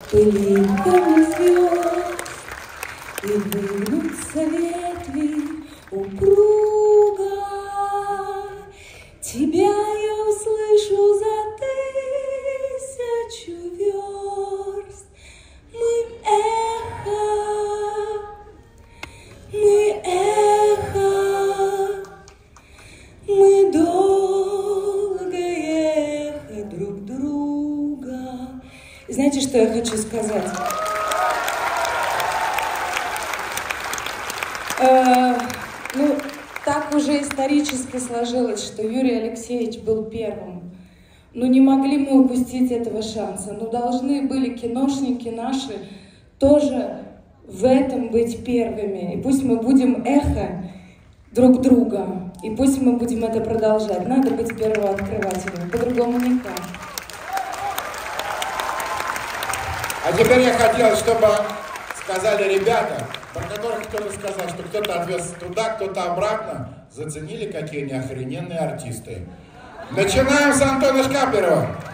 пылинками звезд, и выгнутся ветви упруга. Тебя я услышу за 1000 верст. Мы эхо, мы долгое эхо друг друга. И знаете, что я хочу сказать? Ну, так уже исторически сложилось, что Юрий Алексеевич был первым. Ну, не могли мы упустить этого шанса. Ну, должны были киношники наши тоже в этом быть первыми. И пусть мы будем эхо друг друга, и пусть мы будем это продолжать. Надо быть первооткрывателем, по-другому никак. А теперь я хотел, чтобы сказали ребята, про которых кто-то сказал, что кто-то отвез туда, кто-то обратно. Заценили, какие они охрененные артисты. Начинаем с Антона Шкаперова.